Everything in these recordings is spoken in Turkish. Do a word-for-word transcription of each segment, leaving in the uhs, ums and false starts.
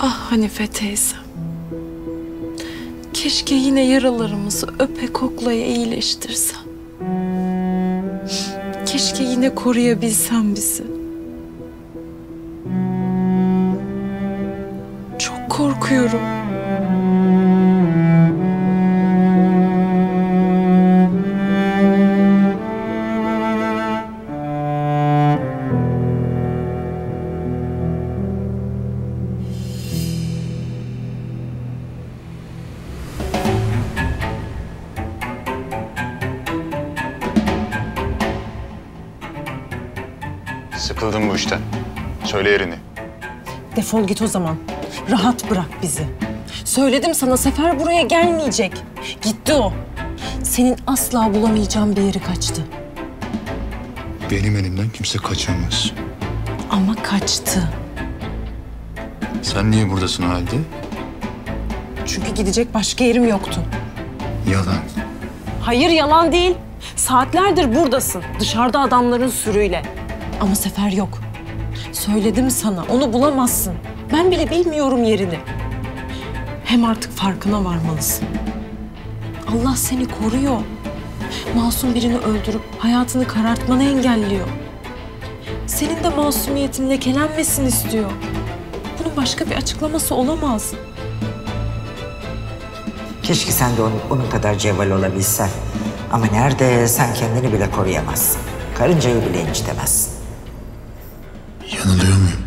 Ah Hanife teyzem. Keşke yine yaralarımızı öpe koklaya iyileştirsen. Keşke yine koruyabilsen bizi. Çok korkuyorum. Sıkıldım bu işten. Söyle yerini. Defol git o zaman. Rahat bırak bizi. Söyledim sana, Sefer buraya gelmeyecek. Gitti o. Senin asla bulamayacağın bir yeri kaçtı. Benim elimden kimse kaçamaz. Ama kaçtı. Sen niye buradasın halde? Çünkü gidecek başka yerim yoktu. Yalan. Hayır, yalan değil. Saatlerdir buradasın. Dışarıda adamların sürüyle. Ama Sefer yok. Söyledim sana, onu bulamazsın. Ben bile bilmiyorum yerini. Hem artık farkına varmalısın. Allah seni koruyor. Masum birini öldürüp hayatını karartmanı engelliyor. Senin de masumiyetin lekelenmesin istiyor. Bunun başka bir açıklaması olamaz. Keşke sen de onun, onun kadar cevval olabilsen. Ama nerede, sen kendini bile koruyamazsın. Karıncayı bile incitemezsin. Yanılıyor muyum?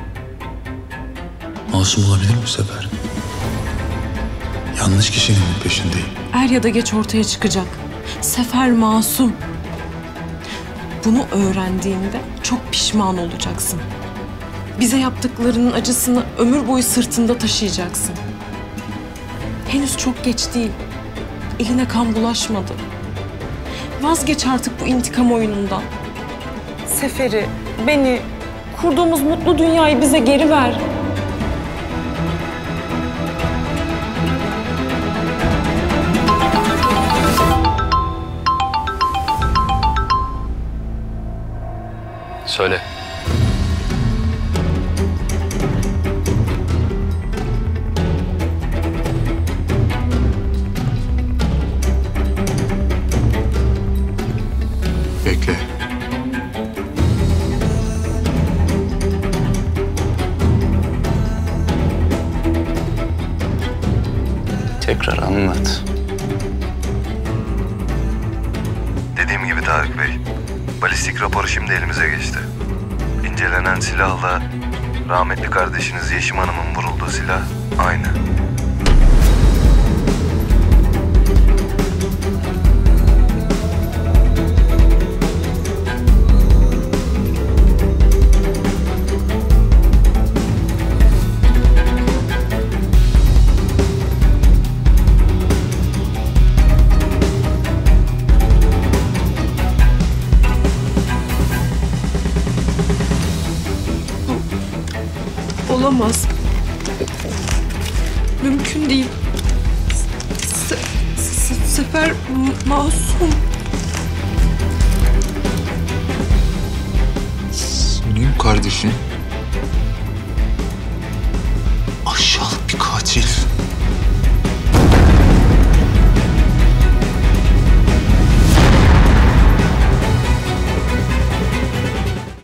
Masum olabilir mi Sefer? Yanlış kişinin peşindeyim. Er ya da geç ortaya çıkacak. Sefer masum. Bunu öğrendiğinde çok pişman olacaksın. Bize yaptıklarının acısını ömür boyu sırtında taşıyacaksın. Henüz çok geç değil. Eline kan bulaşmadı. Vazgeç artık bu intikam oyunundan. Sefer'i, beni, kurduğumuz mutlu dünyayı bize geri ver. Söyle. Bekle. Tekrar anlat. Dediğim gibi Tarık Bey, balistik raporu şimdi elimize geçti. İncelenen silahla rahmetli kardeşiniz Yeşim Hanım'ın vurulduğu silah aynı. Olamaz. Mümkün değil. Se se Sefer masum. Senin kardeşin